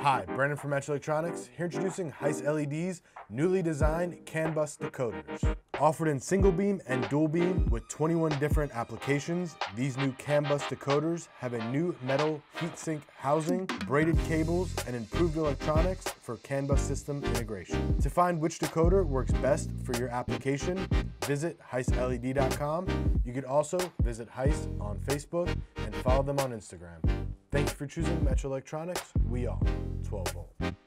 Hi, Brandon from Metra Electronics, here introducing Heise LED's newly designed CANBUS Decoders. Offered in single beam and dual beam with 21 different applications, these new CANBUS Decoders have a new metal heatsink housing, braided cables, and improved electronics for CANBUS system integration. To find which decoder works best for your application, visit heiseled.com. You could also visit Heise on Facebook and follow them on Instagram. Thank you for choosing Metra Electronics. We are 12 volt.